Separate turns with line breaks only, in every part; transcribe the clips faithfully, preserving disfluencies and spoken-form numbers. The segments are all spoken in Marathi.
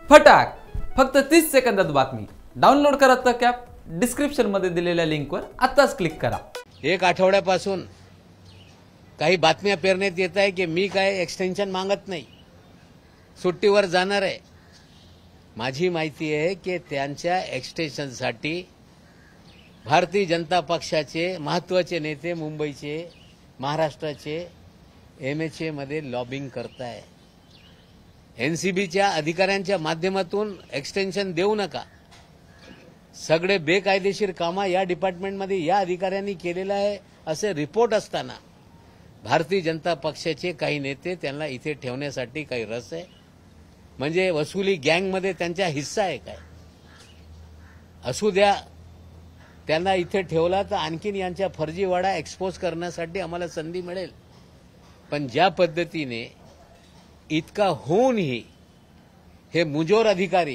फटाक फक्त तीस सेकंदात बातमी डाउनलोड करा तक ॲप डिस्क्रिप्शन मध्ये दिलेल्या लिंकवर आताच क्लिक करा।
एक आठवड्यापासून काही बातम्या पेरण्यात येत आहे की मी काय एक्सटेन्शन मागत नाही, सुट्टीवर जाणार आहे। माझी माहिती आहे की त्यांच्या एक्सटेन्शनसाठी भारतीय जनता पक्षाचे महत्त्वाचे नेते मुंबईचे महाराष्ट्राचे एमएचए मध्ये लॉबिंग करताय। एनसीबीच्या अधिकाऱ्यांच्या माध्यमातून एक्सटेन्शन देऊ नका। सगळे बेकायदेशीर कामा या डिपार्टमेंटमध्ये या अधिकाऱ्यांनी केलेला आहे असे रिपोर्ट असताना भारतीय जनता पक्षाचे काही नेते त्यांना इथे ठेवण्यासाठी काही रस आहे, म्हणजे वसुली गँगमध्ये त्यांचा हिस्सा आहे काय? असू द्या, त्यांना इथे ठेवला तर आणखीन यांच्या फर्जीवाडा एक्सपोज करण्यासाठी आम्हाला संधी मिळेल। पण ज्या पद्धतीने इतका होऊनही हे मुजोर अधिकारी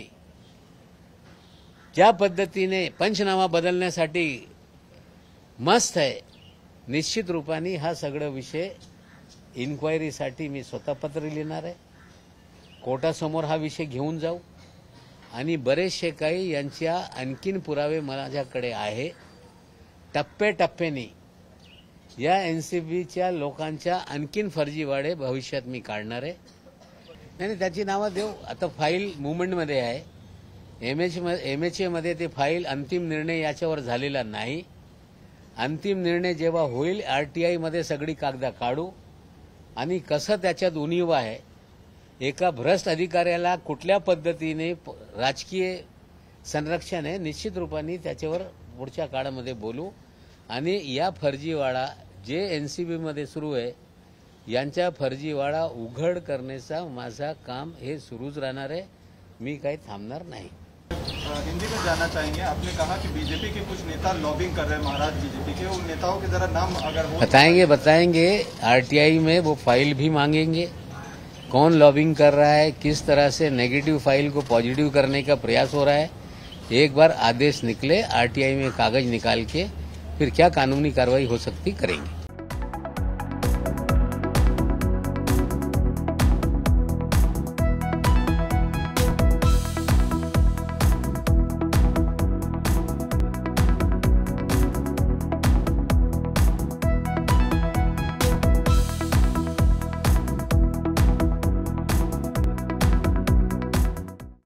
ज्या पद्धतीने पंचनामा बदलण्यासाठी मस्त आहे, निश्चित रूपाने हा सगळा विषय इन्क्वायरीसाठी मी स्वतः पत्र लिहिणार आहे, कोर्टासमोर हा विषय घेऊन जाऊ आणि बरेचसे काही यांच्या आणखीन पुरावे माझ्याकडे आहे। टप्प्याटप्प्याने या एनसीबीच्या लोकांच्या आणखीन फर्जीवाडे भविष्यात मी काढणार आहे। नाही, त्याची नावं देऊ। आता फाईल मुवमेंटमध्ये आहे, एमएच एमएचए मध्ये ते फाईल अंतिम निर्णय याच्यावर झालेला नाही। अंतिम निर्णय जेव्हा होईल आरटीआय मध्ये सगळी कागदा काढू आणि कसं त्याच्यात उणीव आहे, एका भ्रष्ट अधिकाऱ्याला कुठल्या पद्धतीने राजकीय संरक्षण आहे, निश्चित रूपाने त्याच्यावर पुढच्या काळामध्ये बोलू आणि या फर्जीवाडा जे एनसीबी मध्ये सुरू आहे यांच्या फर्जीवाडा उघड करण्याचा माझा काम हे सुरूच राहणार आहे, मी काही थांबणार नाही।
हिंदी में जानना चाहेंगे, आपने कहा कि बीजेपी के कुछ नेता लॉबिंग कर रहे हैं, महाराज बीजेपी के, उन नेताओं के जरा नाम अगर हो
बताएंगे बताएंगे आरटीआई में वो फाइल भी मांगेंगे, कौन लॉबिंग कर रहा है, किस तरह से नेगेटिव फाइल को पॉजिटिव करने का प्रयास हो रहा है। एक बार आदेश निकले आरटीआई में कागज निकाल के फिर क्या कानूनी कार्रवाई हो सकती करेंगे।